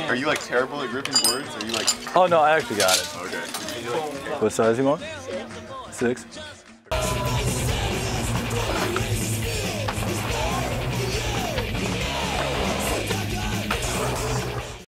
Are you like terrible at gripping boards? Are you like? Oh no, I actually got it. Okay. What size you want? 6.